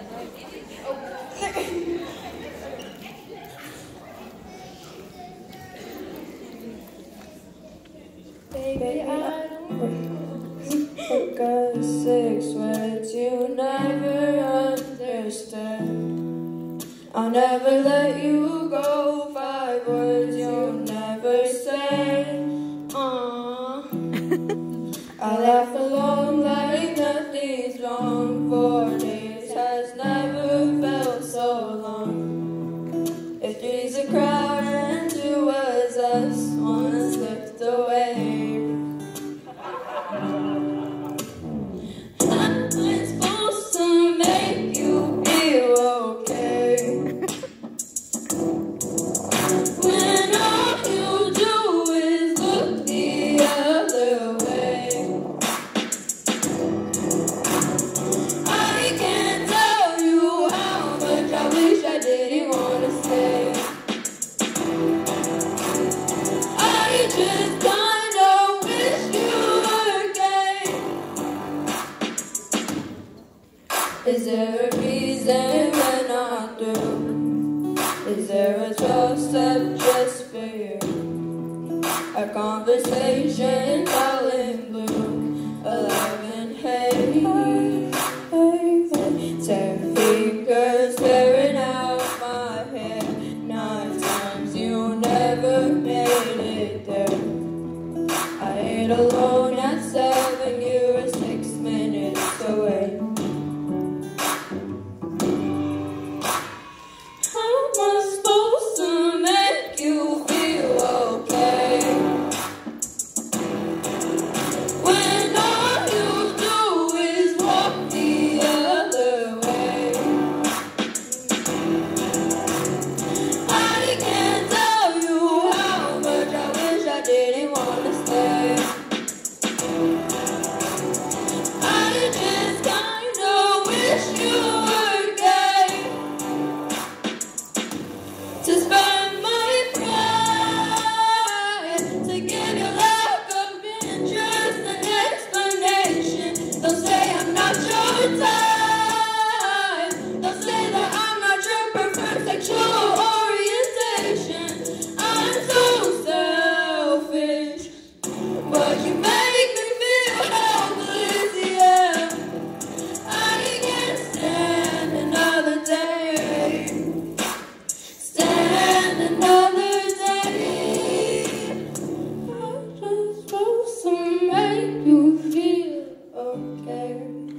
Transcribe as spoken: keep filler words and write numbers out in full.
Baby, I don't took a six words you never understand. I'll never let you go. Five words you'll never say. Aww. I laugh alone like nothing's wrong. Four days has never felt so long. If three's a crowd and two was us, one slipped away. I'm supposed to make you feel okay, when all you do is look the other way. I can't tell you how much I wish I didn't want to stay. I just kinda wish you were gay. Is there a reason we're not through? Is there a twelve step just for you? A conversation all in blue. Eleven, hey, hey, hey. Ten fingers staring out my hair. Nine times you never made it there. I ate alone at seven, you were six minutes away. How am I supposed to make you feel okay, when all you do is walk the other way? I can't tell you how much I wish I didn't want to stay. I just kinda wish you were gay, to spend my pride, to give you lack of interest and explanation. They'll say I'm not your type. They'll say that I'm not your preferred sexual orientation. I'm so selfish, but you make me feel helpless, yeah. I can't stand another day, stand another day. I'm just supposed to make you feel okay.